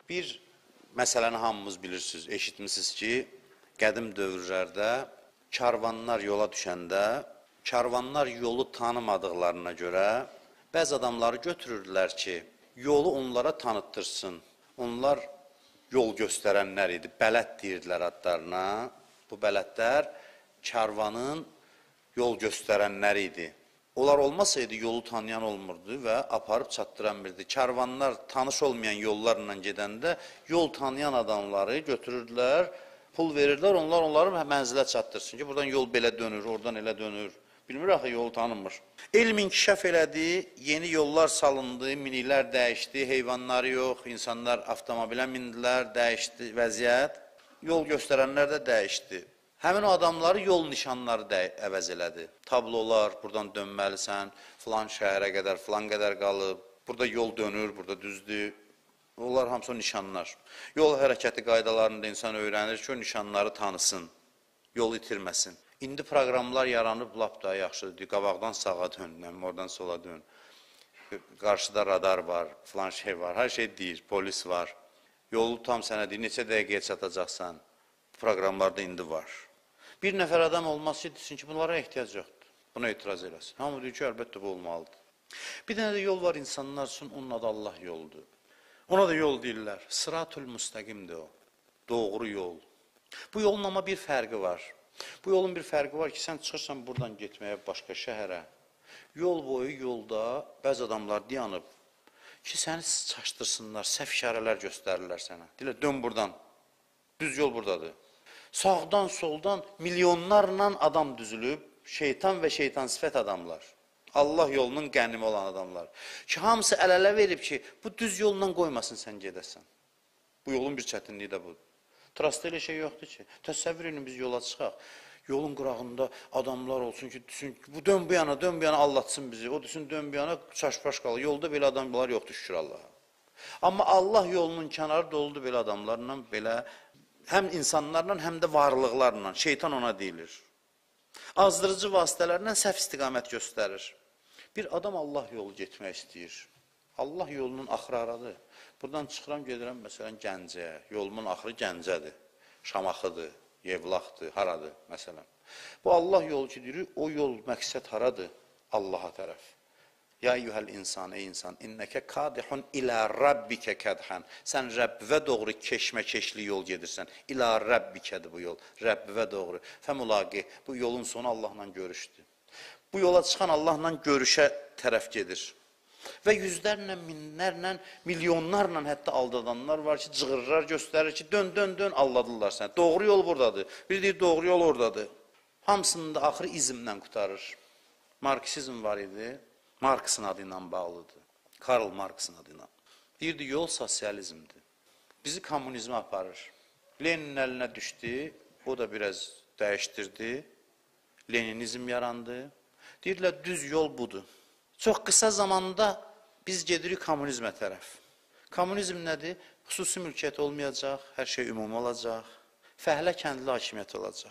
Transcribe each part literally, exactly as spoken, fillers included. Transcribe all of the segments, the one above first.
Bir məsələni hamımız bilirsiniz, eşitmişsiniz ki, qədim dövrlərdə karvanlar yola düşəndə, karvanlar yolu tanımadıqlarına görə bəzi adamları götürürdülər ki, yolu onlara tanıttırsın. Onlar yol göstərənlər idi, bələd deyirdilər adlarına. Bu bələdlər karvanın yol göstərənləri idi. Onlar olmasaydı yolu tanıyan olmurdu və aparıb çatdıran birdi. Karvanlar tanış olmayan yollarla gedəndə yol tanıyan adamları götürürdülər, pul verirdilər, onlar onları mənzilə çatdırsın ki, buradan yol belə dönür, oradan elə dönür. Bilmir axı, yolu tanınmır. Elm inkişaf elədi, yeni yollar salındı, minilər dəyişdi, heyvanları yox, insanlar avtomobilə mindilər, dəyişdi vəziyyət. Yol göstərənlər də dəyişdi. Həmin o adamları yol nişanları da əvəz elədi. Tablolar, buradan dönməlisən, filan şəhərə qədər, filan qədər qalıb, burada yol dönür, burada düzdür. Onlar hamısı o nişanlar. Yol hərəkəti qaydalarında insan öyrənir ki, o nişanları tanısın, yol itirməsin. İndi proqramlar yaranıb, lap daha yaxşıdır. Qabaqdan sağa dön, oradan sola dön. Qarşıda radar var, filan şey var, hər şey deyir, polis var. Yolu tam sənə deyir, neçə dəqiqəyə çatacaqsan. Proqramlarda indi var. Bir nəfər adam olması ki, desin ki, bunlara ehtiyac yoxdur. Buna etiraz eləsin. Hamı deyir ki, əlbəttə bu olmalıdır. Bir dənə də yol var insanlar üçün, onun adı Allah yoldur. Ona da yol deyirlər. Sıratul müstəqimdir o. Doğru yol. Bu yolun ama bir fərqi var. Bu yolun bir fərqi var ki, sən çıxırsan buradan getməyə başqa şəhərə. Yol boyu yolda bəzi adamlar dayanıb ki, səni çaşdırsınlar, səhv işarələr göstərirlər sənə. Deyirlər, dön buradan. Düz yol buradadır. Sağdan, soldan milyonlarla adam düzülüb, şeytan və şeytan sifət adamlar. Allah yolunun qənimi olan adamlar. Ki, hamısı əl-ələ verib ki, bu düz yolla qoymasın sən gedəsən. Bu yolun bir çətinliyi də budur. Trasta elə şey yoxdur ki, təsəvvür edin biz yola çıxaq. Yolun qırağında adamlar olsun ki, düşün, bu dön bu yana, dön bu yana allatsın bizi. O düşün, dön bu yana, çaşbaş qalır. Yolda belə adamlar yoxdur, şükür Allaha. Amma Allah yolunun kənarı doludur belə adamlarla, belə həm insanlarla, həm də varlıqlarla. Şeytan ona deyilir. Azdırıcı vasitələrlə səhv istiqamət göstərir. Bir adam Allah yolu getmək istəyir. Allah yolunun axırı haradır. Buradan çıxıram, gedirəm, məsələn, Gəncəyə. Yolumun axırı Gəncədir. Şamaxıdır, Yevlaxdır, haradır, məsələn. Bu Allah yolu ki, deyir, o yol məqsəd haradır? Allaha tərəf. Ya eyyuhəl insan, ey insan, innəkə kadihun ilə rabbikə kədhən. Sən Rəbbivə doğru keşmə-keşli yol gedirsən. İlə rabbikədir bu yol, Rəbbivə doğru. Fəmulaqi, bu yolun sonu Allahla görüşdür. Bu yola çıxan Allahla görüşə tərəf gedir. Və yüzlərlə, minlərlə, milyonlarla hətta aldadanlar var ki, cığırlar göstərir ki, dön, dön, dön, aldadırlar səni. Doğru yol buradadır. Bir deyir, doğru yol oradadır. Hamısının da axırı izmlə qutarır. Marksizm var idi. Marksın adı ilə bağlıdır. Karl Marksın adı ilə. Deyirdi, yol sosializmdir. Bizi kommunizmə aparır. Leninin əlinə düşdü, o da biraz dəyişdirdi. Leninizm yarandı. Deyirlər, düz yol budur. Çox qısa zamanda biz gedirik kommunizmə tərəf. Kommunizm nədir? Xüsusi mülkiyyət olmayacaq, hər şey ümumi olacaq, fəhlə kəndli hakimiyyət olacaq.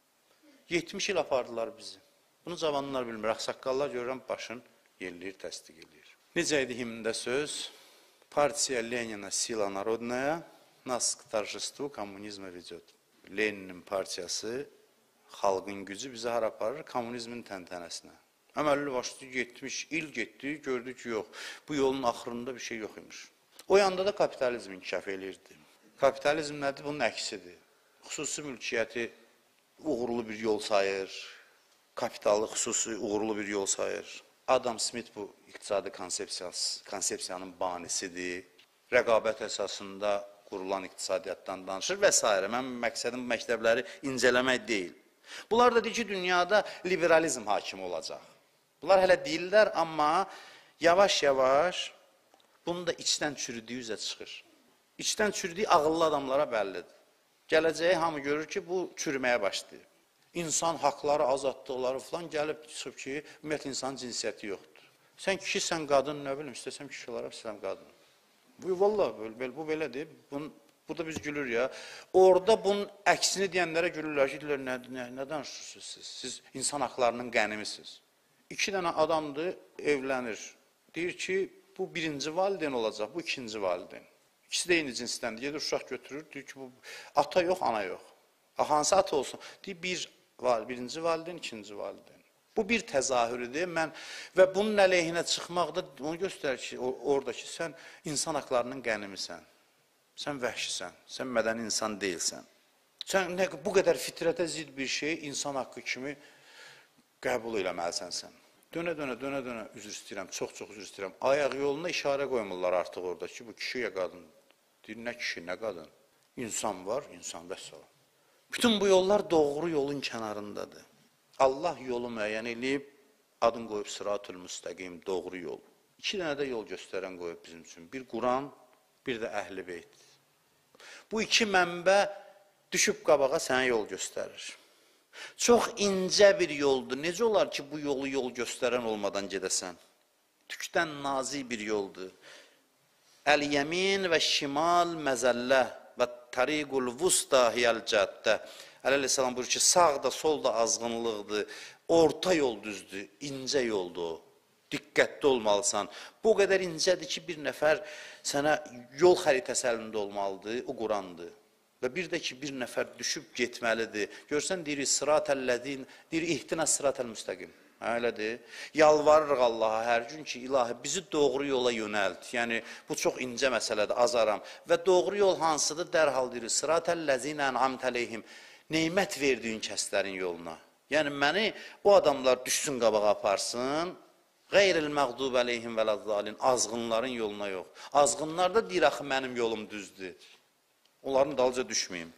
yetmiş il apardılar bizi. Bunu cavanlar bilmir, ağsaqqallar görürəm başın yerləyir, təsdiq edir. Necə idi himndə söz? Partiya Lenina sila narodnaya nas k торжеству kommunizmə vedет. Leninin partiyası, xalqın gücü bizi hara aparır? Kommunizmin təntənəsinə. Əməlli başlı yetmiş il getdi, gördük ki, yox. Bu yolun axırında bir şey yox imiş. O yanda da kapitalizm inkişaf eləyirdi. Kapitalizm nədir? Bunun əksidir. Xüsusi mülkiyyəti uğurlu bir yol sayır. Kapitalı xüsusi uğurlu bir yol sayır. Adam Smith bu iqtisadi konsepsiyanın banisidir. Rəqabət əsasında qurulan iqtisadiyyatdan danışır və s. Mən məqsədim məktəbləri incələmək deyil. Bunlar da deyir ki, dünyada liberalizm hakimi olacaq. Bunlar hələ deyirlər, amma yavaş-yavaş bunu da içdən çürüdüyü üzə çıxır. İçdən çürüdüyü ağıllı adamlara bəllidir. Gələcəyi hamı görür ki, bu çürüməyə başlayır. İnsan haqları, azadlıqları falan gəlib çıxıb ki, ümumiyyətlə insanın cinsiyyəti yoxdur. Sən kişisən, qadın, nə bilim, istəsəm kişi olaraq, istəsəm qadın. Bu, vallahi, bu belədir. Bunun burada biz gülür ya. Orada bunun əksini deyənlərə gülürlər ki, deyirlər, nə, nə, nə danışırsınız siz? Siz insan haqlarının qənimisiniz. İki dənə adamdır, evlənir. Deyir ki, bu birinci valideyn olacaq, bu ikinci valideyn. İkisi də eyni cinsdəndir. Gedir uşaq götürür, deyir ki, bu ata yox, ana yox. Hansı ata olsun? Deyir, bir var, birinci valideyn, ikinci valideyn. Bu bir təzahürüdür. Mən və bunun əleyhinə çıxmaq da onu göstərir ki, oradakı sən insan haqlarının qənimisən. Sən vəhşisən, sən mədəni insan deyilsən. Sən nə, bu qədər fitrətə zid bir şey insan haqqı kimi qəbul eləməlisən sən. Dönə, dönə, dönə, dönə, üzr istəyirəm, çox-çox üzr istəyirəm. Ayaq yoluna işarə qoymurlar artıq orada ki, bu kişi ya qadın. Deyir, nə kişi, nə qadın? İnsan var, insan vəssalam. Bütün bu yollar doğru yolun kənarındadır. Allah yolu müəyyən eləyib, adını qoyub sırat-ül müstəqim, doğru yol. İki dənə də yol göstərən qoyub bizim üçün. Bir Quran, bir də Əhl-i Beyt. Bu iki mənbə düşüb qabağa sənə yol göstərir. Çox incə bir yoldur. Necə olar ki, bu yolu yol göstərən olmadan gedəsən? Tükdən nazik bir yoldur. Əl-Yəmin və Şimal məzəllə və Tariqul Vusta hiyəl-cəddə. Əleyhissalam buyurur ki, sağ da, sol da azğınlıqdır, orta yol düzdür, incə yoldur o. Diqqətli olmalısan. Bu qədər incədir ki, bir nəfər sənə yol xəritəsi əlində olmalıdır, o Qurandır. Və bir də ki, bir nəfər düşüb getməlidir. Görsən, deyir, sırat-əl-ləzin, deyir, ihtinə sırat-əl-müstəqim. Öylədir. Yalvarırıq Allaha hər gün ki, ilahi, bizi doğru yola yönəlt. Yəni, bu çox incə məsələdir, azaram. Və doğru yol hansıdır? Dərhal deyir, sırat-əl-ləzin ən'amtə aleyhim. Neymət verdiyin kəslərin yoluna. Yəni, məni o adamlar düşsün qabağa aparsın, qeyril məğdub əleyhim və ləzzalin, azğınların yoluna yox. Azğınlar da deyir, axı, mənim yolum düzdür. Onların dalca düşməyim.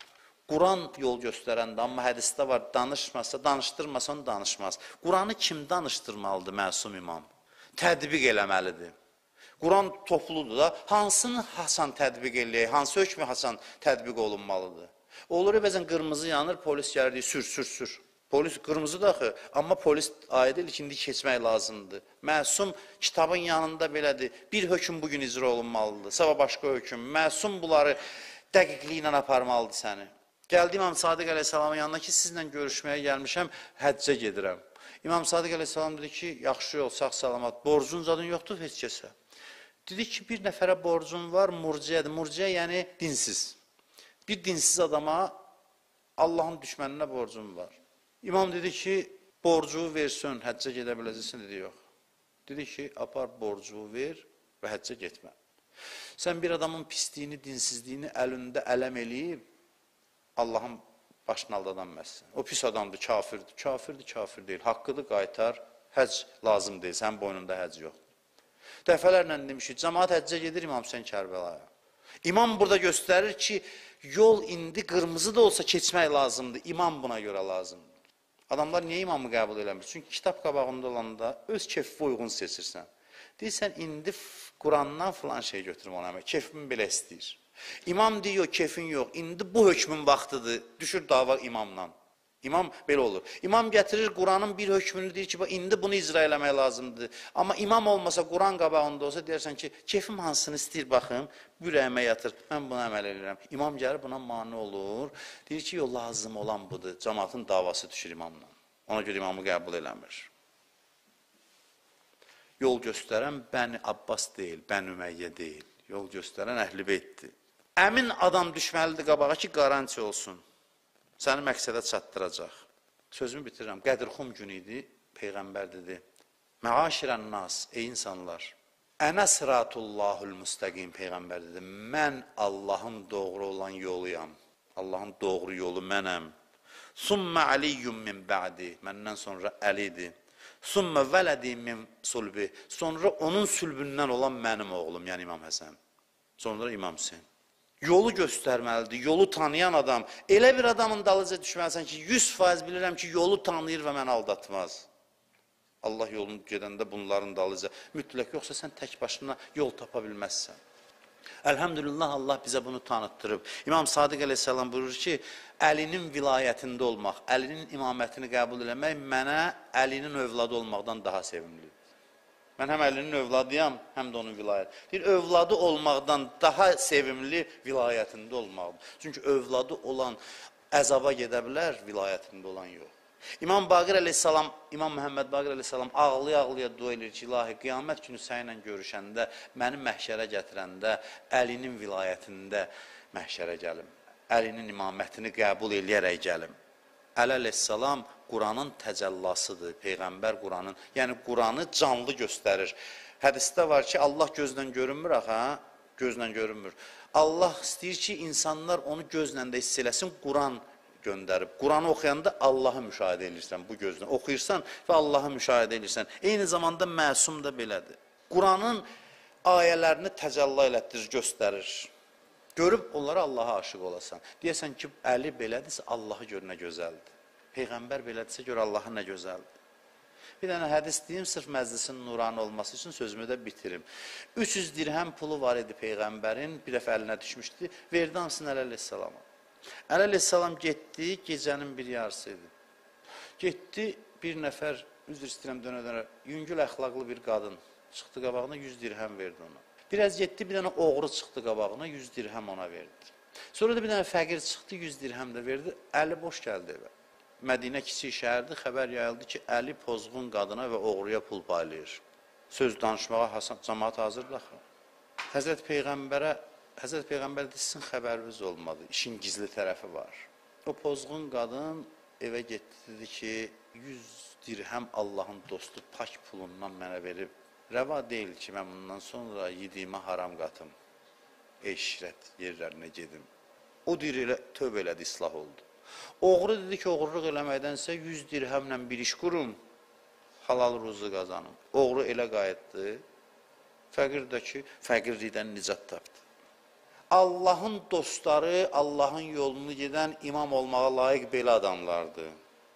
Quran yol göstərəndə, amma hədisdə var, danışmasa, danışdırmasa onu danışmaz. Quranı kim danışdırmalıdır, məsum imam? Tədbiq eləməlidir. Quran topludur da, hansını Hasan tədbiq eləyək, hansı hökmü Hasan tədbiq olunmalıdır? Olur, bəzən qırmızı yanır, polis gəlir, sür, sür, sür. Polis qırmızı da axı, amma polis aid deyil ki, indi keçmək lazımdır. Məsum kitabın yanında belədir, bir hökm bugün icra olunmalıdır, sabah başqa hökm. Məsum bunları dəqiqliklə aparmalıdır səni. Gəldi İmam Sadiq əleyhissalamın yanına ki, sizlə görüşməyə gəlmişəm, həccə gedirəm. İmam Sadiq əleyhissalam dedi ki, yaxşı yol, sağ salamat, borcun zadın yoxdur heç kəsə. Dedi ki, bir nəfərə borcun var, murciyədir. Murciyə yəni dinsiz. Bir dinsiz adama Allahın düşməninə borcun var. İmam dedi ki, borcu versin, həccə gedə biləcəksin, dedi, yox. Dedi ki, apar borcu ver və həccə getmə. Sən bir adamın pisliyini, dinsizliyini əlində ələm eləyib, Allahın başını aldadan məhsən. O pis adamdır, kafirdir, kafirdir, kafir deyil. Haqqıdır, qaytar, həcc lazım deyil, sənin boynunda həcc yoxdur. Dəfələrlə demişik, cəmaat həccə gedir, İmam Hüseyin Kərbəlaya. İmam burada göstərir ki, yol indi qırmızı da olsa keçmək lazımdır, imam buna görə lazımdır. Adamlar niyə imamı qəbul eləmir? Çünki kitab qabağında olanda öz keyfə uyğun seçirsən. Deyirsən, indi Qurandan filan şey götürüm ona, keyfim belə istəyir. İmam deyir, keyfin yox, indi bu hökmün vaxtıdır, düşür dava imamla. İmam belə olur. İmam gətirir Quranın bir hökmünü, deyir ki, indi bunu icra eləmək lazımdır. Amma imam olmasa, Quran qabağında olsa, deyərsən ki, keyfim hansını istəyir, baxım, ürəyimə yatır, mən buna əməl edirəm. İmam gəlir, buna mani olur, deyir ki, o lazım olan budur, cəmaatın davası düşür imamla. Ona görə imamı qəbul eləmir. Yol göstərən Bəni Abbas deyil, Bəni Üməyyə deyil. Yol göstərən Əhl-i Beytdir. Əmin adam düşməlidir qabağa ki, qaranti olsun. Səni məqsədə çatdıracaq. Sözümü bitirirəm. Qədirxum günü idi, Peyğəmbər dedi. Məaşirən nas, ey insanlar. Ənə sıratullahul müstəqim, Peyğəmbər dedi. Mən Allahın doğru olan yoluyam. Allahın doğru yolu mənəm. Summə aliyyum min bə'di. Məndən sonra Əlidir. Summə vələdi min sulbi. Sonra onun sülbündən olan mənim oğlum, yəni İmam Həsən. Sonra İmam Hüseyin. Yolu göstərməlidir, yolu tanıyan adam. Elə bir adamın dalıca düşməlisən ki, yüz faiz bilirəm ki, yolu tanıyır və məni aldatmaz. Allah yolunu gedəndə bunların dalıca. Mütləq yoxsa sən tək başına yol tapa bilməzsən. Əlhəmdülillah, Allah bizə bunu tanıtdırıb. İmam Sadiq əleyhissalam buyurur ki, Əlinin vilayətində olmaq, Əlinin imamətini qəbul eləmək mənə Əlinin övladı olmaqdan daha sevimlidir. Mən həm Əlinin övladıyam, həm də onun vilayəti. Deyir, övladı olmaqdan daha sevimli vilayətində olmaqdır. Çünki övladı olan əzaba gedə bilər, vilayətində olan yox. İmam Baqir əleyhissalam, İmam Məhəmməd Baqir əleyhissalam ağlaya-ağlaya dua edir ki, ilahi, qiyamət günü sənlə görüşəndə, məni məhşərə gətirəndə, Əlinin vilayətində məhşərə gəlim. Əlinin imamətini qəbul eləyərək gəlim. Əli əleyhissalam Quranın təcəllasıdır, Peyğəmbər Quranın. Yəni, Quranı canlı göstərir. Hədisdə var ki, Allah gözlə görünmür, ha? Gözlə görünmür. Allah istəyir ki, insanlar onu gözlə də hiss eləsin, Quran göndərib. Quranı oxuyanda Allahı müşahidə edirsən bu gözlə. Oxuyursan və Allahı müşahidə edirsən. Eyni zamanda məsum da belədir. Quranın ayələrini təcəlla elətdirir, göstərir. Görüb onlara Allaha aşıq olasan. Deyəsən ki, Əli belədirsə, Allahı gör nə gözəldir. Peyğəmbər belədirsə, gör Allahı nə gözəldir. Bir dənə hədis deyim, sırf məclisin nuranı olması üçün sözümü də bitirim. üç yüz dirhəm pulu var idi Peyğəmbərin, bir dəfə əlinə düşmüşdü, verdi hamısını Əli əleyhissalama. Əli əleyhissalam getdi, gecənin bir yarısı idi. Getdi, bir nəfər, üzr istəyirəm dönə-dönə, yüngül əxlaqlı bir qadın çıxdı qabağına, yüz dirhəm verdi ona. Biraz getdi, bir dənə oğru çıxdı qabağına, yüz dirhəm ona verdi. Sonra da bir dənə fəqir çıxdı, yüz dirhəm də verdi, Əli boş gəldi evə. Mədinə kiçik şəhərdir, xəbər yayıldı ki, Əli pozğun qadına və oğruya pul paylayır. Söz danışmağa Hasan, cəmaat hazırdır axı. Həzrət Peyğəmbərə, Həzrət Peyğəmbər də sizin xəbəriniz olmadı, işin gizli tərəfi var. O pozğun qadın evə getdi, dedi ki, yüz dirhəm Allahın dostu pak pulundan mənə verib, rəva deyil ki, mən bundan sonra yediyimə haram qatım, eşrət yerlərinə gedim. O dir elə tövbə elədi, islah oldu. Oğru dedi ki, oğurluq eləməkdənsə yüz dirhəmlə bir iş qurum, halal ruzu qazanım. Oğru elə qayıtdı, fəqir də ki, fəqirlikdən nicat tapdı. Allahın dostları, Allahın yolunu gedən imam olmağa layiq belə adamlardır.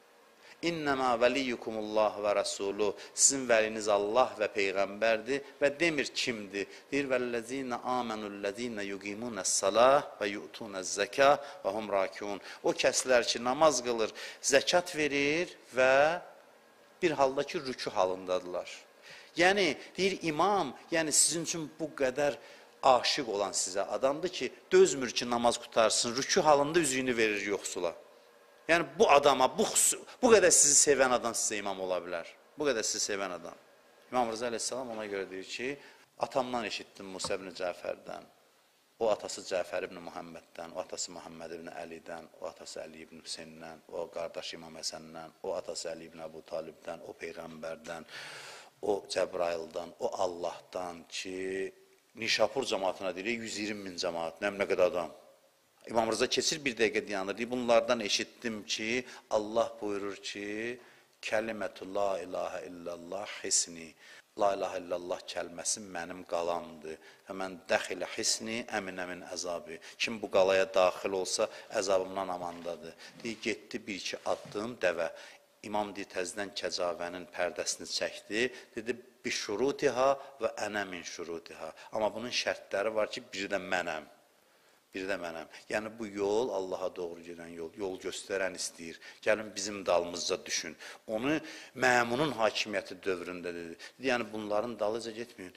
İnnəmə vəliyyukumullah və rəsulu, sizin vəliniz Allah və Peyğəmbərdir və demir kimdir? Deyir, vəlləzinə amenullezine yuqimunəs-salah və yu'tunəz-zəkah və hum rakiun. O kəslər ki, namaz qılır, zəkat verir və bir halda ki, rükü halındadılar. Yəni, deyir, imam, yəni sizin üçün bu qədər aşıq olan sizə adamdır ki, dözmür ki, namaz qutarsın, rükü halında üzüyünü verir yoxsula. Yəni, bu adama, bu, bu qədər sizi sevən adam sizə imam ola bilər. Bu qədər sizi sevən adam. İmam Rıza əleyhissalam ona görə deyir ki, atamdan eşitdim Musa ibn Cəfərdən, o atası Cəfər ibn Muhamməddən, o atası Muhammed ibn Əlidən, o atası Əli ibn Hüseyndən, o qardaş İmam Həsəndən, o atası Əli ibn Əbu Talibdən, o Peyğəmbərdən, o Cəbraildən, o Allahdan ki, Nişapur cəmaatına deyir, yüz iyirmi min cəmaat, nəm nə qədər adam. İmam Rıza keçir bir dəqiqə dayanır, deyir, bunlardan eşitdim ki, Allah buyurur ki, kəlimətü la ilahə illallah hisni, la ilahə illallah kəlməsi mənim qalamdır və mən dəxilə hisni əminə min əzabi. Kim bu qalaya daxil olsa, əzabımdan amandadır. Deyir, getdi bir-iki addım dəvə. İmam deyir, təzdən kəcavənin pərdəsini çəkdi, dedi, bi şurutiha və ənə min şurutiha. Amma bunun şərtləri var ki, biri də mənəm. Bir də mənəm. Yəni, bu yol Allaha doğru gedən yol, yol göstərən istəyir. Gəlin, bizim dalımızca düşün. Onu məmunun hakimiyyəti dövründə dedi. Yəni, bunların dalıca getməyin.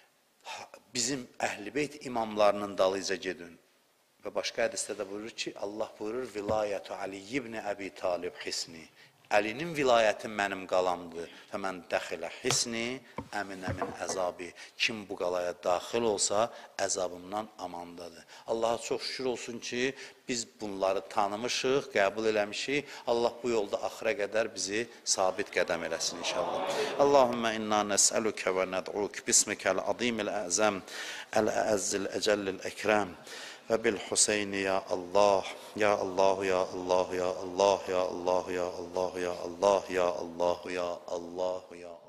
Bizim Əhl-i Beyt imamlarının dalıca gedin. Və başqa hədisdə də buyurur ki, Allah buyurur, vilayətü Ali ibn Əbi Talib hisni. Əlinin vilayəti mənim qalamdır və mən dəxilə hisni, əmin əmin əzabi. Kim bu qalaya daxil olsa, əzabımdan amandadır. Allaha çox şükür olsun ki, biz bunları tanımışıq, qəbul eləmişik. Allah bu yolda axıra qədər bizi sabit qədəm eləsin inşallah. Allahümmə inna nəsəlükə və nəd'uk bismikəl azimil əzəm, əl-əzzil əcəllil əkrəm. Ve bil Hüseyni ya Allah, ya Allah, ya Allah, ya Allah, ya Allah, ya Allah, ya Allah, ya Allah, ya Allah, ya Allah.